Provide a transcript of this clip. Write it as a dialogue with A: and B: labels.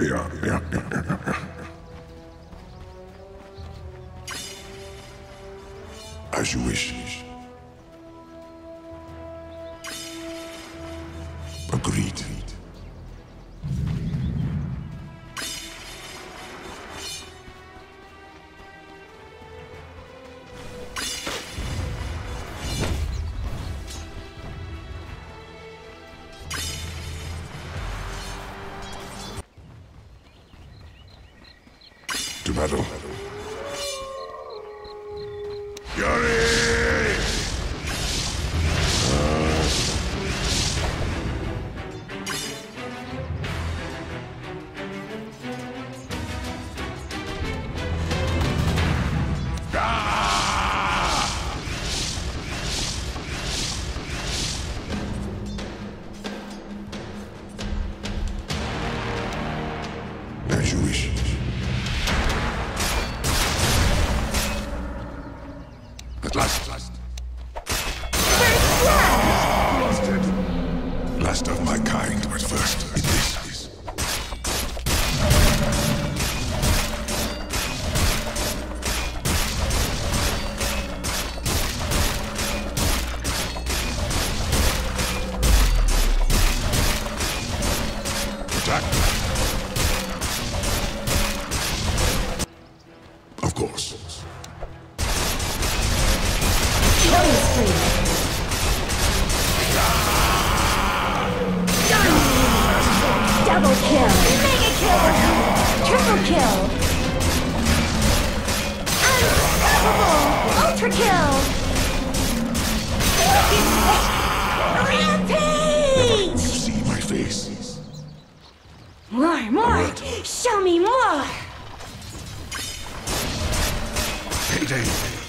A: Yeah. As you wish. Agreed. To battle. Yuri! As you wish. At last. Lost it. Last of my kind, but first it is. Attack. Of course.
B: Killing spree. Double kill. Mega kill. Triple kill. Unstoppable. Ultra kill.
A: You
B: Rampage.
A: see my face.
B: More. Show me more.
A: Payday.